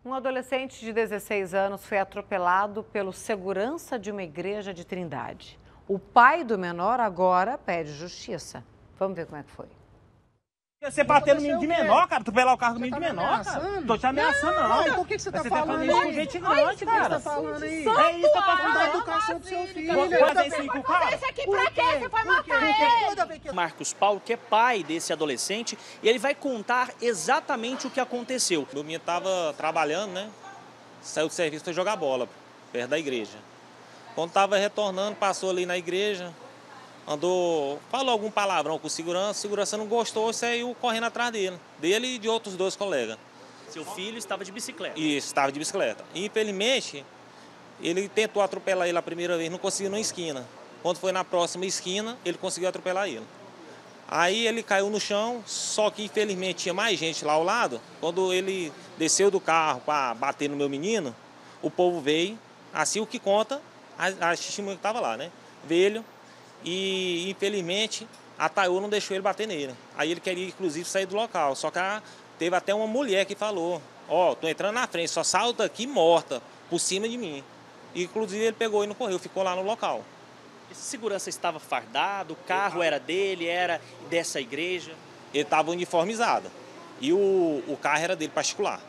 Um adolescente de 16 anos foi atropelado pelo segurança de uma igreja de Trindade. O pai do menor agora pede justiça. Vamos ver como é que foi. Você bater no menino de menor, cara, atropelar o carro do menino de menor, cara. Tô te ameaçando, não. Então por que você tá falando isso com isso? gente grande, cara. O que você tá falando aí? É isso que eu tô falando. Da educação do seu filho. Vou fazer isso aí com o cara. Isso aqui pra quê? Você foi matar ele? Marcos Paulo, que é pai desse adolescente, e ele vai contar exatamente o que aconteceu. O menino tava trabalhando, né? Saiu do serviço, foi jogar bola, perto da igreja. Quando tava retornando, passou ali na igreja, falou algum palavrão com o segurança não gostou e saiu correndo atrás dele e de outros 2 colegas. Seu filho estava de bicicleta. Isso, estava de bicicleta. E, infelizmente, ele tentou atropelar ele a primeira vez, não conseguiu na esquina. Quando foi na próxima esquina, ele conseguiu atropelar ele. Aí ele caiu no chão, só que infelizmente tinha mais gente lá ao lado. Quando ele desceu do carro para bater no meu menino, o povo veio, assim o que conta, a testemunha que estava lá, né? Veio e infelizmente a Tayo não deixou ele bater nele. Aí ele queria inclusive sair do local, só que teve até uma mulher que falou, tô entrando na frente, só salta aqui morta, por cima de mim. E, inclusive ele pegou e não correu, ficou lá no local. Esse segurança estava fardado, o carro era dele, era dessa igreja? Ele estava uniformizado e o carro era dele particular.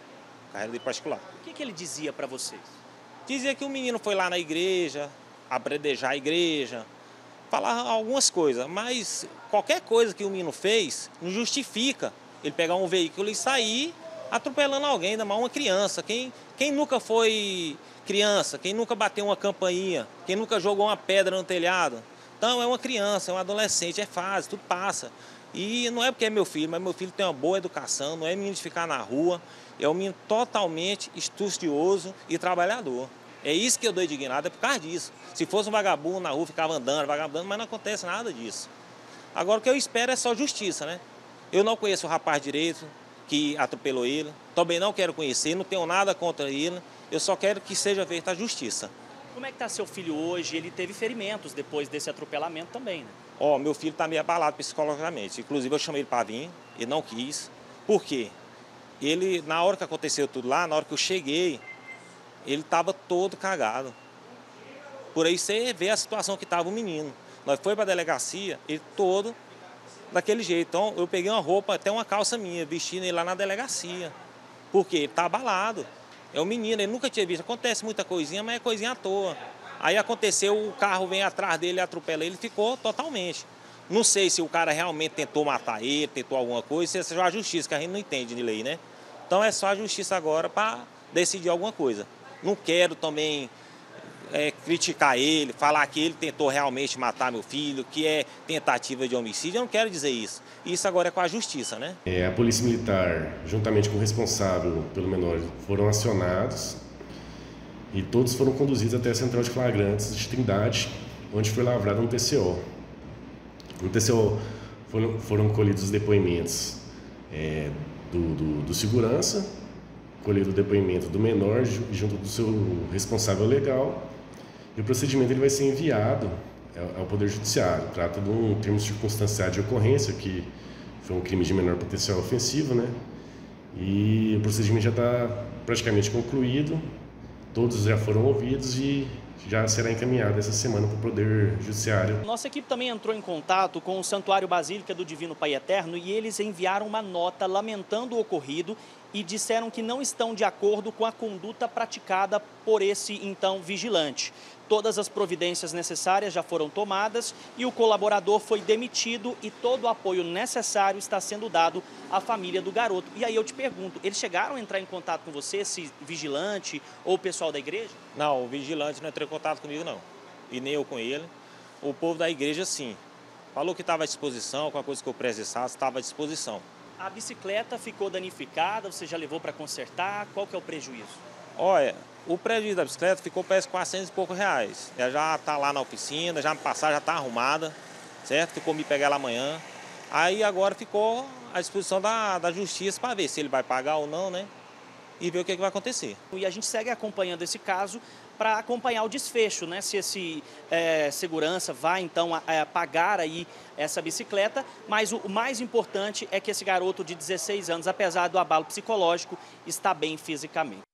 O que ele dizia para vocês? Dizia que o menino foi lá na igreja, apredejar a igreja, falar algumas coisas, mas qualquer coisa que o menino fez não justifica ele pegar um veículo e sair atropelando alguém, ainda mais uma criança. Quem nunca foi criança, quem nunca bateu uma campainha, quem nunca jogou uma pedra no telhado? Então é uma criança, é um adolescente, é fase, tudo passa. E não é porque é meu filho, mas meu filho tem uma boa educação, não é menino de ficar na rua, é um menino totalmente estudioso e trabalhador. É isso que eu dou indignado, é por causa disso. Se fosse um vagabundo na rua, ficava andando, vagabundando, mas não acontece nada disso. Agora o que eu espero é só justiça, né? Eu não conheço o rapaz direito que atropelou ele, também não quero conhecer, não tenho nada contra ele, eu só quero que seja feita a justiça. Como é que está seu filho hoje? Ele teve ferimentos depois desse atropelamento também, né? Meu filho está meio abalado psicologicamente, inclusive eu chamei ele para vir, ele não quis. Por quê? Ele, na hora que aconteceu tudo lá, na hora que eu cheguei, ele estava todo cagado. Por aí você vê a situação que estava o menino. Nós foi para a delegacia, ele todo daquele jeito. Então eu peguei uma roupa, até uma calça minha, vestindo ele lá na delegacia. Por quê? Ele está abalado. É um menino, ele nunca tinha visto. Acontece muita coisinha, mas é coisinha à toa. Aí aconteceu, o carro vem atrás dele, atropela ele, ficou totalmente. Não sei se o cara realmente tentou matar ele, tentou alguma coisa, isso é só a justiça, que a gente não entende de lei, né? Então é só a justiça agora para decidir alguma coisa. Não quero também criticar ele, falar que ele tentou realmente matar meu filho, que é tentativa de homicídio, eu não quero dizer isso. Isso agora é com a justiça, né? A Polícia Militar, juntamente com o responsável pelo menor, foram acionados e todos foram conduzidos até a Central de Flagrantes de Trindade, onde foi lavrado um TCO. No TCO foram colhidos os depoimentos do segurança, colhido o depoimento do menor junto do seu responsável legal, e o procedimento ele vai ser enviado ao Poder Judiciário. Trata de um termo circunstanciado de ocorrência, que foi um crime de menor potencial ofensivo, né? E o procedimento já está praticamente concluído, todos já foram ouvidos e já será encaminhado essa semana para o Poder Judiciário. Nossa equipe também entrou em contato com o Santuário Basílica do Divino Pai Eterno e eles enviaram uma nota lamentando o ocorrido e disseram que não estão de acordo com a conduta praticada por esse, então, vigilante. Todas as providências necessárias já foram tomadas e o colaborador foi demitido e todo o apoio necessário está sendo dado à família do garoto. E aí eu te pergunto, eles chegaram a entrar em contato com você, esse vigilante ou o pessoal da igreja? Não, o vigilante não entrou em contato comigo, não. E nem eu com ele. O povo da igreja, sim. Falou que estava à disposição, com a coisa que eu precisasse, estava à disposição. A bicicleta ficou danificada, você já levou para consertar, qual que é o prejuízo? Olha, o prejuízo da bicicleta ficou parece 400 e poucos reais. Ela já está lá na oficina, já me passaram, já está arrumada, certo? Ficou me pegar lá amanhã. Aí agora ficou à disposição da justiça para ver se ele vai pagar ou não, né? e ver o que vai acontecer. E a gente segue acompanhando esse caso para acompanhar o desfecho, né? Se esse segurança vai então pagar aí essa bicicleta, mas o mais importante é que esse garoto de 16 anos, apesar do abalo psicológico, está bem fisicamente.